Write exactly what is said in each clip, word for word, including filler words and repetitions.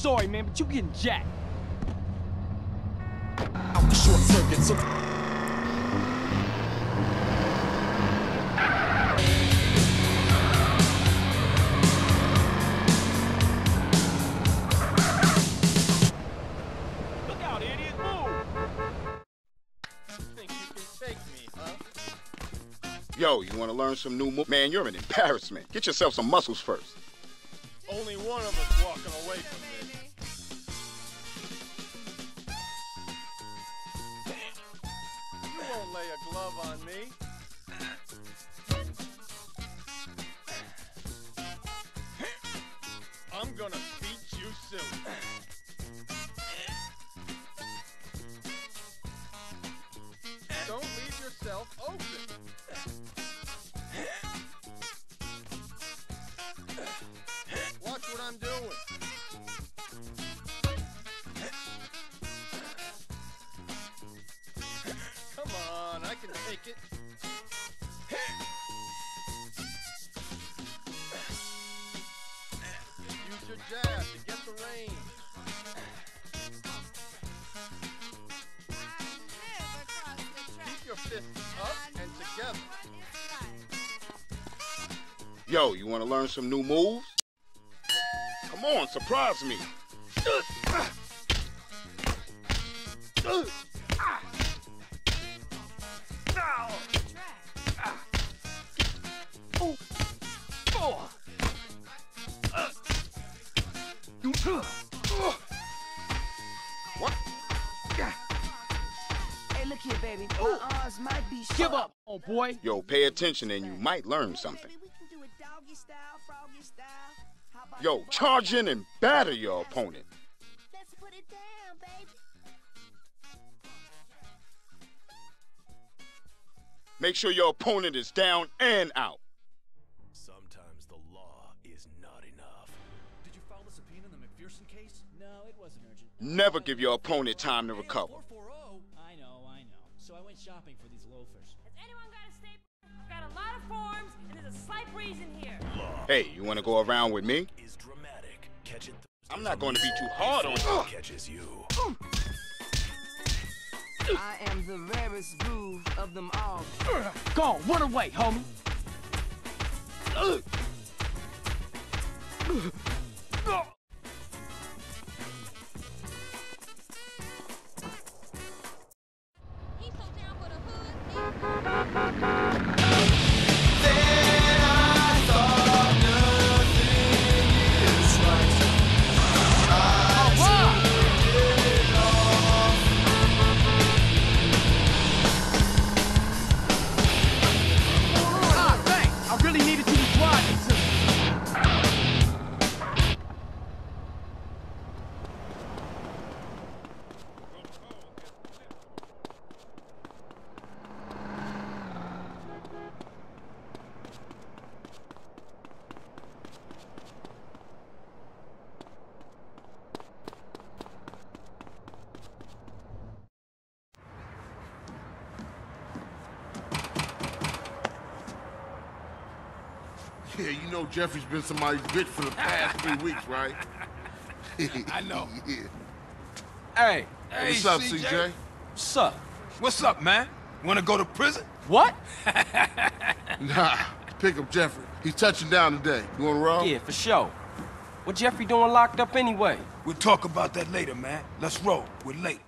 sorry, man, but you getting jacked. Out the short circuit, so Look out, idiot, move! Think you can take me, huh? Yo, you want to learn some new moves? Man, you're an embarrassment. Get yourself some muscles first. Only one of us walking away from this. You won't lay a glove on me. I'm gonna beat you soon. Don't leave yourself open. Watch what I'm doing. Come on, I can take it. Use your jab to get the range. Keep your fists up and together. Yo, you want to learn some new moves? Come on, surprise me. What? Hey, look here, baby. My arms might be short. Give up, oh boy. Yo, pay attention and you might learn something. Baby, we can do it doggy style, froggy style. How about Yo, the charge in and batter your opponent. Let's put it down, baby. Make sure your opponent is down and out. sometimes the law is not enough. Did you file a subpoena in the McPherson case? No, it wasn't urgent. Never give your opponent time to recover. four forty. I know, I know. So I went shopping for these loafers. Has anyone got a staple? I've got a lot of forms, and there's a slight breeze in here. Hey, you want to go around with me? Is dramatic. Catch it. I'm not going to be too hard on you. Catches you. I am the rarest groove of them all. Go on, run away, homie. He's so down for the hood. Ah, thanks. I really needed you to drive me to. Yeah, you know Jeffrey's been somebody's bitch for the past three weeks, right? I know. Yeah. Hey, Hey, hey, what's up, C J? What's up? What's up, man? Wanna go to prison? What? Nah, pick up Jeffrey. He's touching down today. You wanna roll? Yeah, for sure. What Jeffrey doing locked up anyway? We'll talk about that later, man. Let's roll. We're late.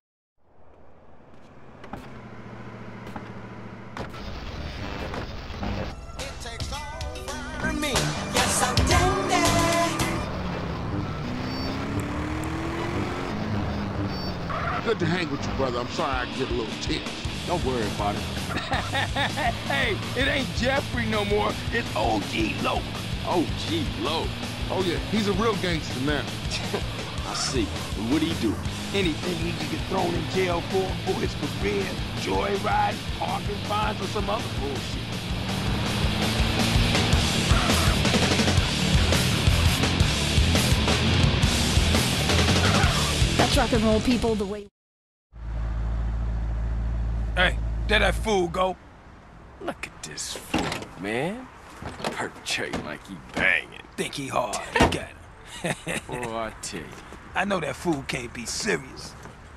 For me, yes, I'm dandy. Good to hang with you, brother. I'm sorry I get a little tense. Don't worry about it. Hey, it ain't Jeffrey no more. It's O G Loc. O G Loc. Oh, yeah, he's a real gangster now. I see. And what'd he do? Anything he could get thrown in jail for? Bullets for beer, joyride, parking fines, or some other bullshit? That's rock and roll, people, the way... Hey, there that fool go. Look at this fool, man. Perpetrating like he banging. Think he hard. Look at him. Boy, I tell you. I know that fool can't be serious.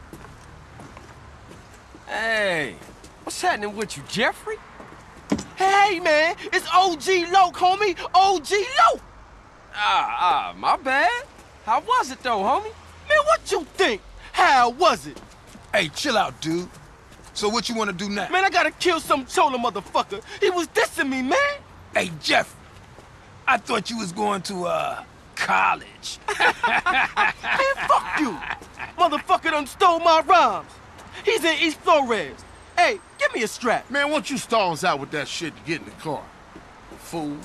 Hey, what's happening with you, Jeffrey? Hey, man, it's O G Loke, homie. O G Loke. Ah, ah, my bad. How was it, though, homie? Man, what you think? How was it? Hey, chill out, dude. So what you want to do now? Man, I gotta kill some chola motherfucker. He was dissing me, man. Hey, Jeff, I thought you was going to, uh, college. Man, fuck you. Motherfucker done stole my rhymes. He's in East Flores. Hey, give me a strap. Man, why don't you stall us out with that shit to get in the car? Fool.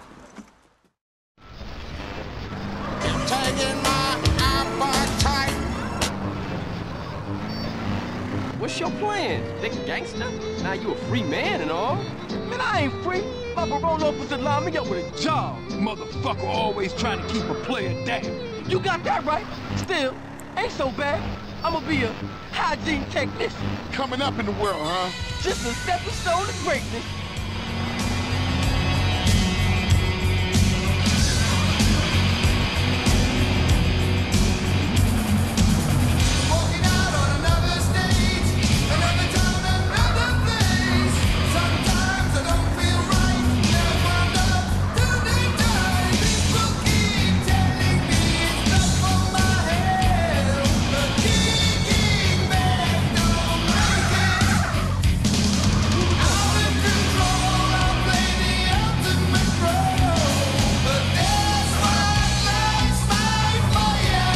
Taking my appetite. What's your plan? Big gangster? Now you a free man and all. Man, I ain't free. My parole officer lined me up with a job. Motherfucker always trying to keep a player down. You got that right. Still, ain't so bad. I'ma be a hygiene technician. Coming up in the world, huh? Just a stepping stone to greatness. Walking out on another stage, another town, another place. Sometimes I don't feel right, never found out till they die. People keep telling me it's not for my health, but kicking back don't make it. Out of control, I play the ultimate role, but that's what lights my fire.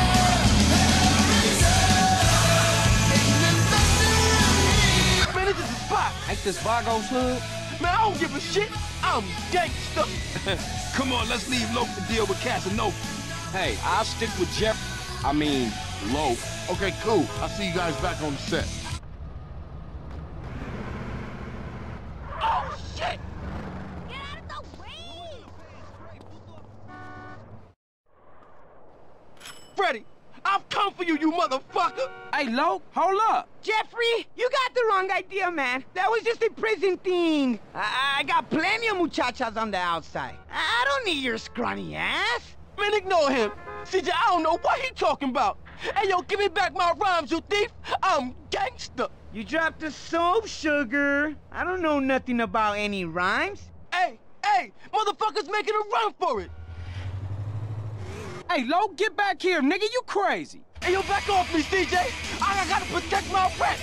Man, this is a spot. Ain't this Vago's hood? Man, I don't give a shit. I'm gangsta. Come on, let's leave Loke to deal with Casanova. Hey, I'll stick with Jeff. I mean, Loke. Okay, cool. I'll see you guys back on the set. Oh, shit! Get out of the way! Freddie, I've come for you, you motherfucker! Hey, Loke, hold up. Jeffrey, you got the wrong idea, man. That was just a prison thing. I, I got plenty of muchachas on the outside. I, I don't need your scrawny ass. Man, ignore him. C J, I don't know what he talking about. Hey, yo, give me back my rhymes, you thief. I'm gangsta. You dropped the soap, sugar. I don't know nothing about any rhymes. Hey, hey, motherfuckers making a run for it. Hey, Loke, get back here, nigga. You crazy. Hey, yo, back off me, C J. I, I gotta protect my rep.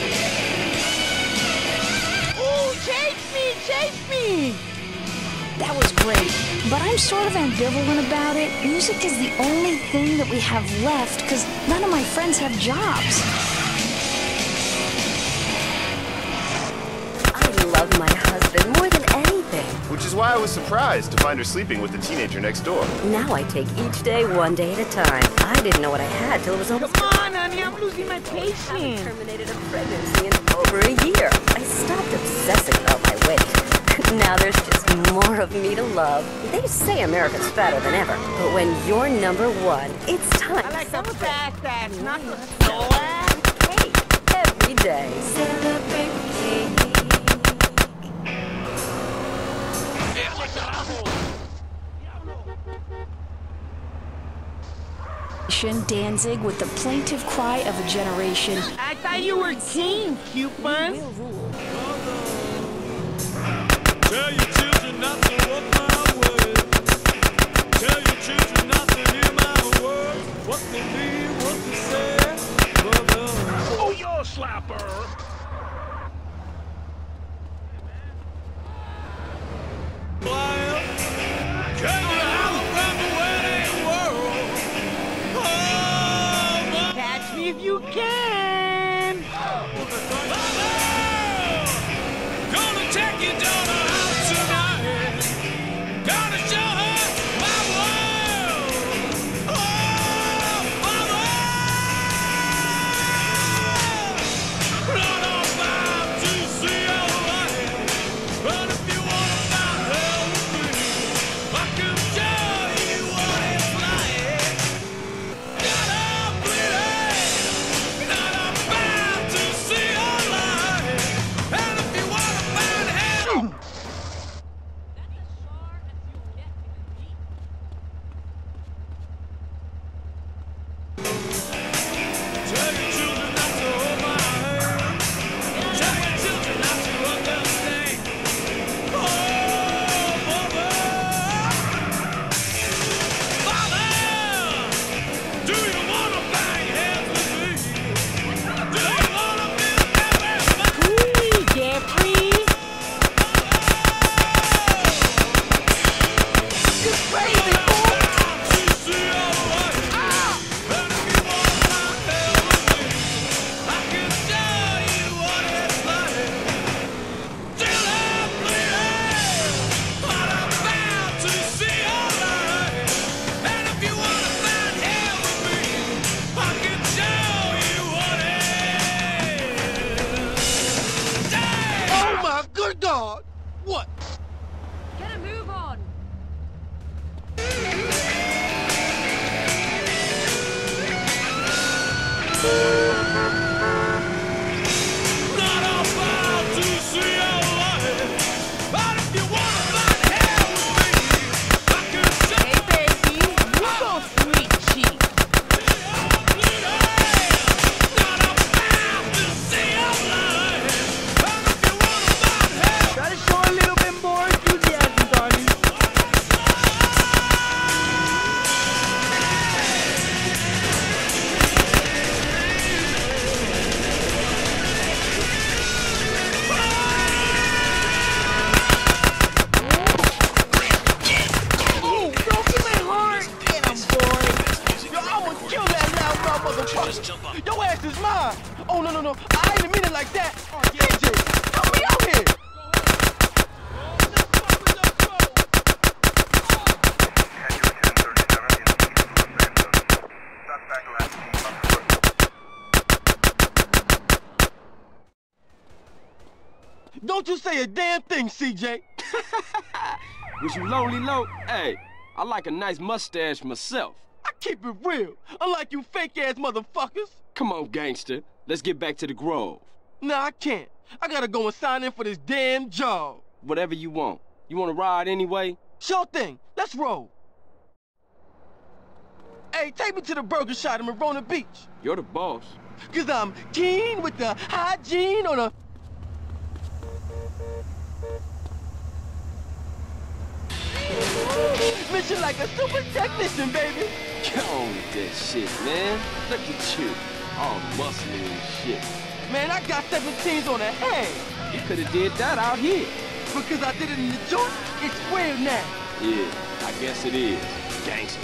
Ooh, chase me, chase me. That was great, but I'm sort of ambivalent about it. Music is the only thing that we have left because none of my friends have jobs. I love my husband more than anything. Which is why I was surprised to find her sleeping with the teenager next door. Now I take each day one day at a time. I didn't know what I had till it was almost... Come on, honey, I'm losing my patience. I terminated a pregnancy in over a year. I stopped obsessing about my weight. Now there's just more of me to love. They say America's fatter than ever, but when you're number one, it's time I like to the celebrate. fact that it's not the slow ass. Cake every day. Celebrate cake. Danzig with the plaintive cry of a generation. I thought you were king, Cupid. Will rule. Tell your children not to walk my way. Tell your children not to hear my words. What they mean, what they say. Oh, you're a slapper. Catch me if you can. Gonna take your daughter out tonight. Gonna show her my world. Oh, my world. Not about to see your life. But if you wanna find hell with me, I can show you what it's like. Not a bleeding. Not about to see your life. motherfucker. Just jump up. Your ass is mine. Oh, no, no, no. I ain't mean it like that. C J, help me out here. Don't you say a damn thing, C J. Was you lonely, low? Hey, I like a nice mustache myself. I keep it real, unlike you fake-ass motherfuckers. Come on, gangster. Let's get back to the Grove. Nah, I can't. I gotta go and sign in for this damn job. Whatever you want. You want to ride anyway? Sure thing. Let's roll. Hey, take me to the burger shop in Marona Beach. You're the boss. Cause I'm keen with the hygiene on a... Mission like a super technician, baby. Get on with that shit, man. Look at you. All muscly and shit. Man, I got seventeens on the head. You could have did that out here. Because I did it in the joint, it's real now. Yeah, I guess it is, gangster.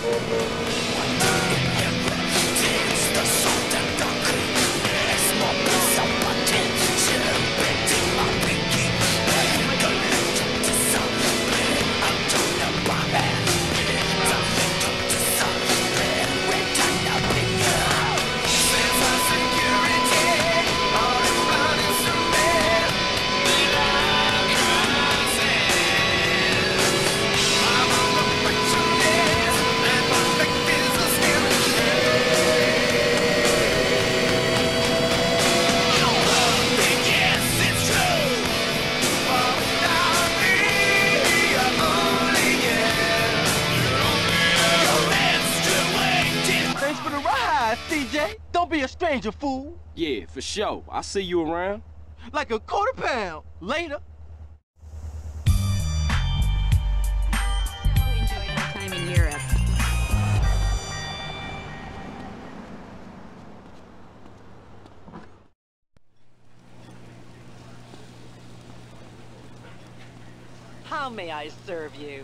C J, don't be a stranger, fool. Yeah, for sure. I'll see you around. Like a quarter pound. Later. So enjoyed my time in Europe. How may I serve you?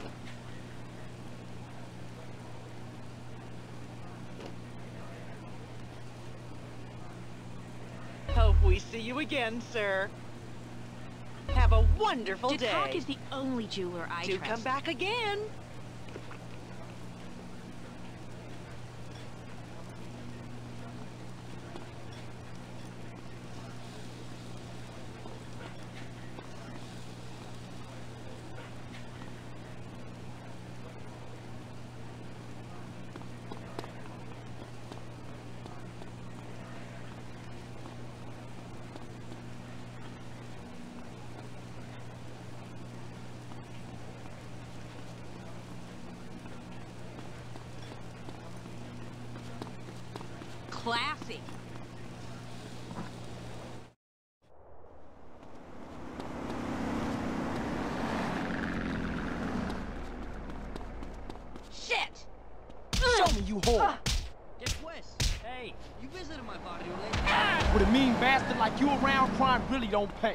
Hope we see you again, sir. Have a wonderful day. DeCock is the only jeweler I Do trust. come back again. Classy. Shit! Show me, you whore. Get West. Hey, you visited my barrio lately? With a mean bastard like you around, crime really don't pay.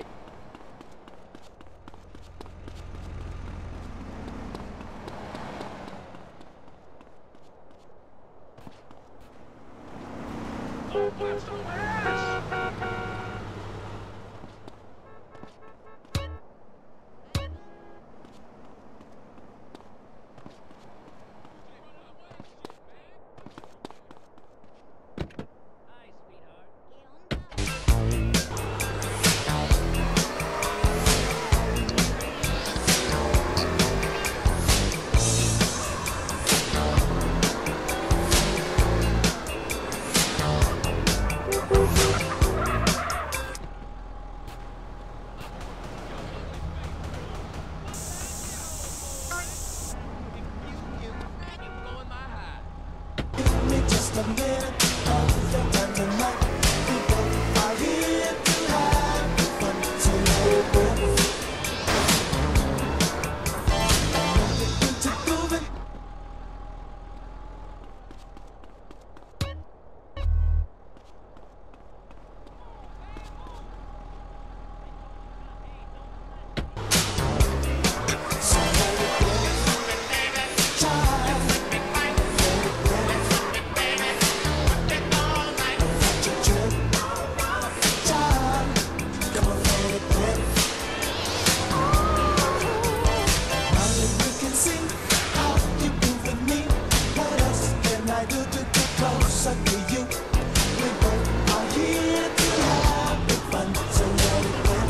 for you. We both are here to have the fun, so let it go.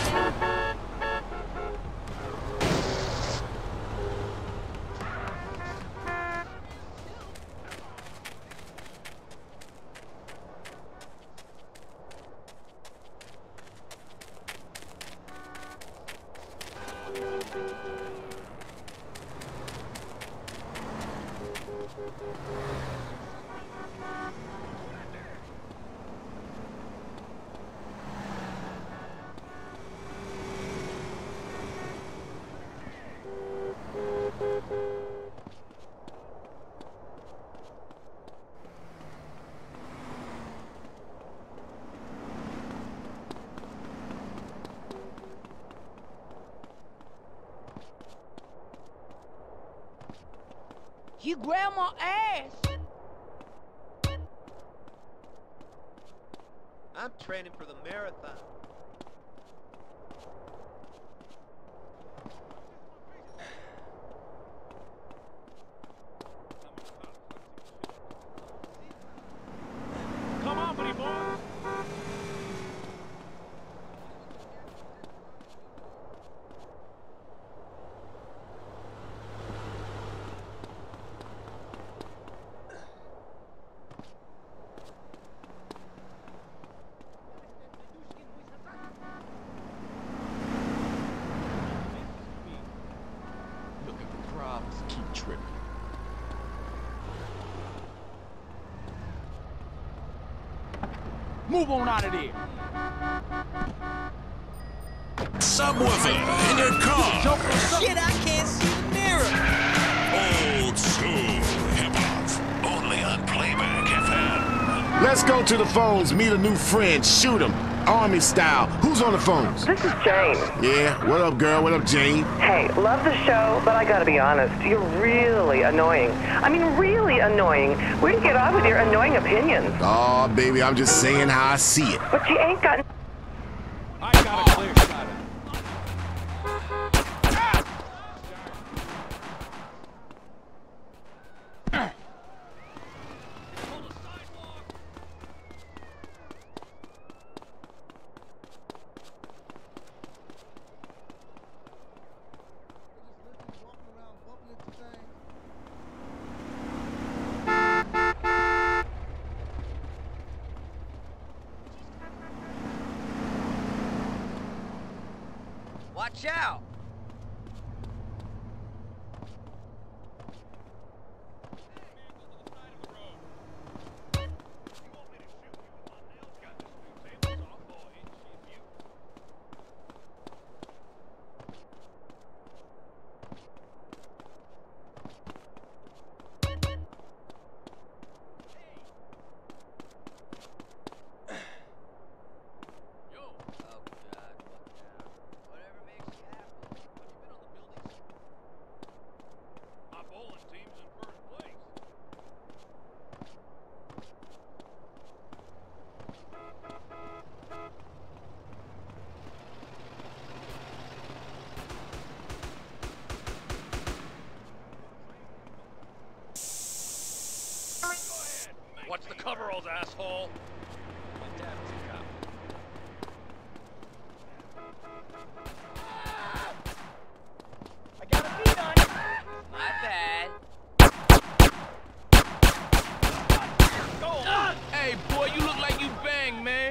You grabbed my ass! I'm training for the marathon. Come on, buddy boy. Look at the problems, keep tripping. Move on out of there. Subwoofer in your car. Shit, I can't see the mirror. Old school hip-hop. Only on Playback F M. Let's go to the phones, meet a new friend, shoot him. Army style. Who's on the phones? This is Jane. Yeah, what up, girl? What up, Jane? Hey, love the show, but I gotta be honest, you're really annoying. I mean, really annoying. Where do you get off with your annoying opinions? Aw, baby, I'm just saying how I see it. But you ain't got... I got a clear shot. Watch out! Watch the coveralls, asshole. I got a beat on you! My bad. Hey, boy, you look like you bang, man.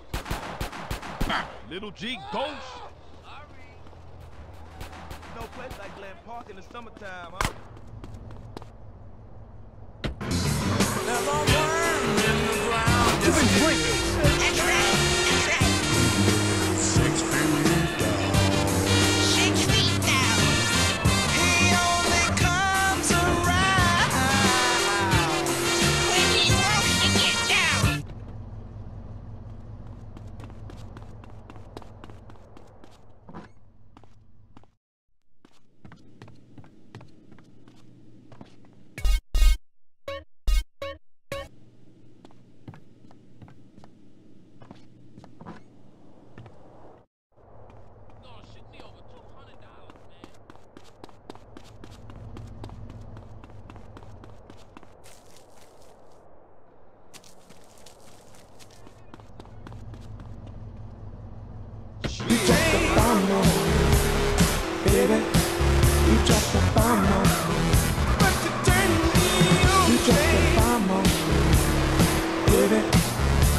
Little G Ghost. No place like Glen Park in the summertime, huh? There's a worm in the ground. You've been drinking. That's right. That's right. Six feet down. Six feet down. He only comes around when he wants to get down.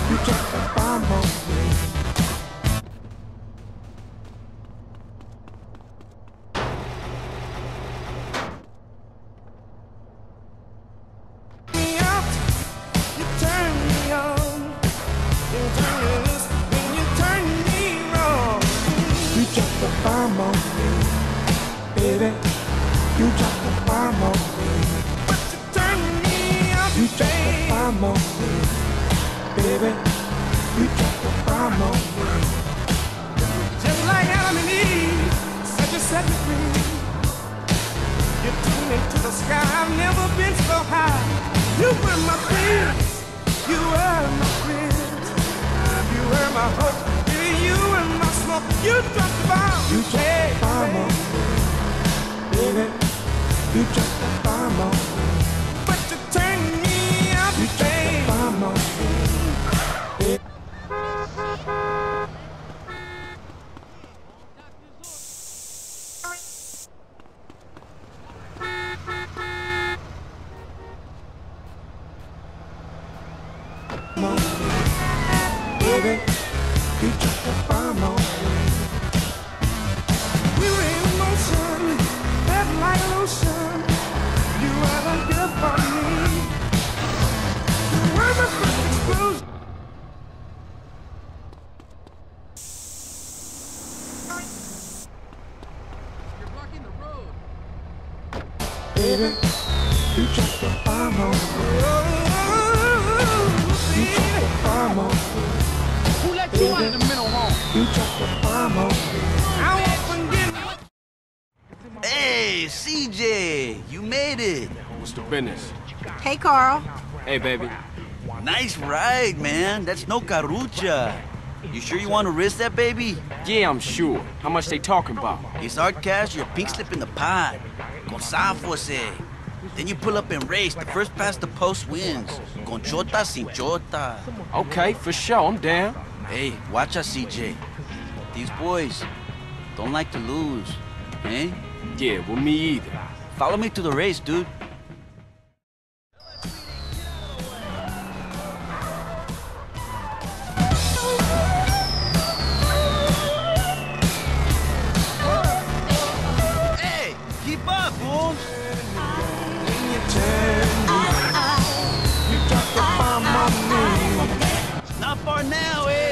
Just like Adam and Eve, said you set me free. You took me to the sky, I've never been so high. You were my peace, you were my friend. You were my hope, baby, you were my smoke. You dropped the bomb, you dropped the bomb on me, baby. You dropped the bomb on me, but you turned me up, you dropped the bomb on me. Baby, you dropped the bomb on me. We were in motion, felt like lotion. You were the good for me. You were my first explosion. You're blocking the road. Baby, you dropped the bomb on me. You dropped the bomb on me. Who let you out of the mental home? You dropped the bomb on me. I won't forget. Hey, C J, you made it. What's the business? Hey, Carl. Hey, baby. Nice ride, man. That's no carucha. You sure you want to risk that, baby? Yeah, I'm sure. How much they talking about? It's hard cash, your pink slip in the pot. Con Sanfose. Then you pull up and race. The first past the post wins. Con chota sin chota. Okay, for sure. I'm down. Hey, watch us, C J. These boys don't like to lose, eh? Yeah, well, me either. Follow me to the race, dude. Hey, keep up, Wolves. Not far now, eh?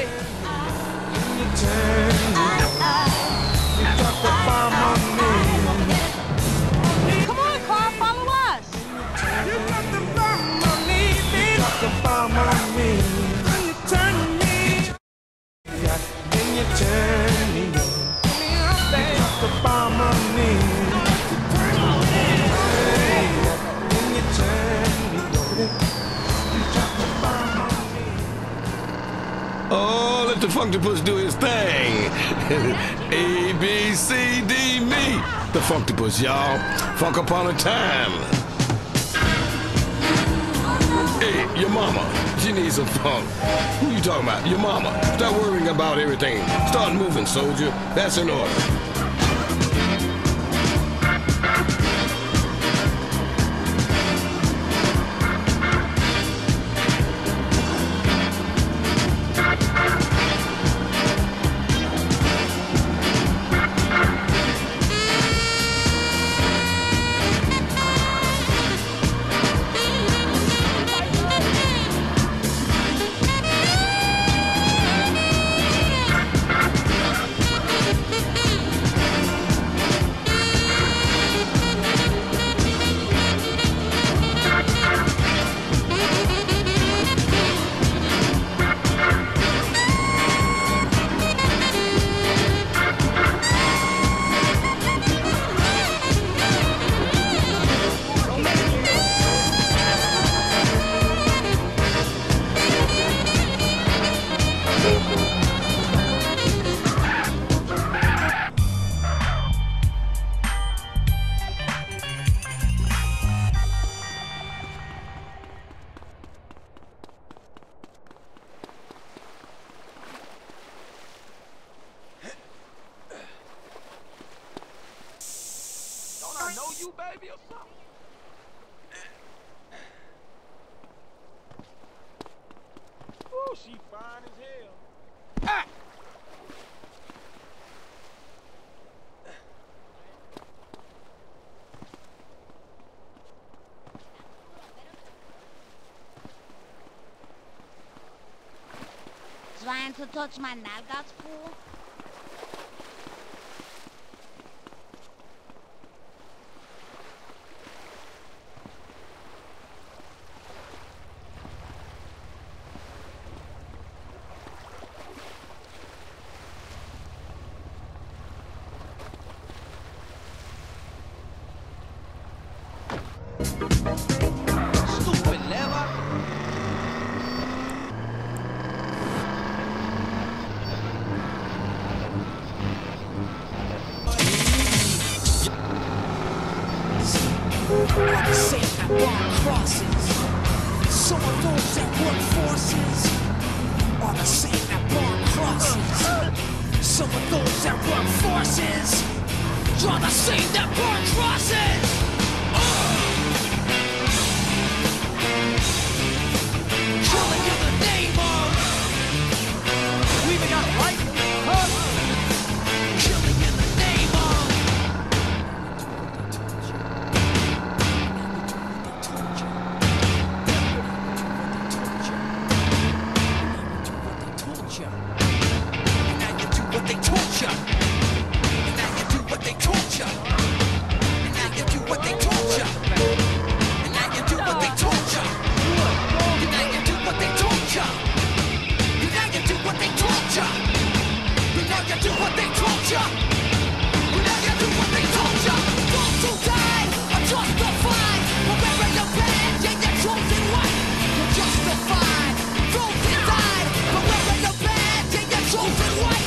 Come on, Carl, follow us. You dropped the bomb on me, baby. You dropped the bomb on me. Then you turned me. Then you turned me. You dropped the bomb on me. Then you turned me. You dropped the bomb on me. Oh, let the Functopus do his thing. A, B, C, D, me. The Functopus, y'all. Funk upon a time. Hey, your mama. She needs some funk. Who you talking about? Your mama. Stop worrying about everything. Start moving, soldier. That's in order. you, baby, or something? Ooh, she fine as hell. Ah! Trying to touch my nalgas, fool? Stupid lever. Are the same that bar crosses. Some of those that work forces are the same that bar crosses. Some of those that work forces are the same that bar crosses. Killing in the name of. We even got a license, huh? Killing in the name of. What they told ya. And now you do what they told ya. And now you do what they told ya. And now you do what they told ya. And now you do what they told ya. And now you do what they told ya. And now you do what they told ya. And now you do what they told ya. Those who died are justified. For wearing your badge and your chosen white. You're justified. Those who died for wearing your badge and your chosen white.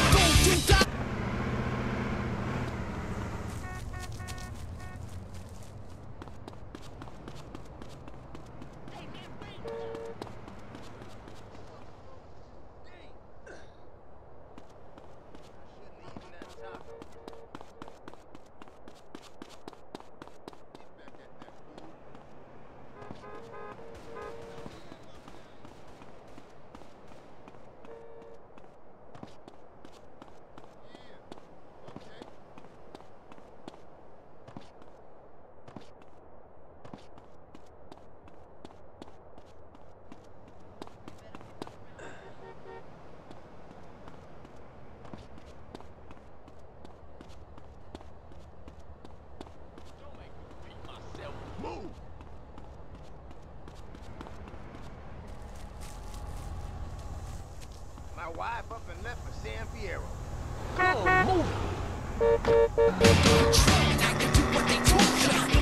My wife up and left for San Fierro. Come on, move it. Now you do what they told ya.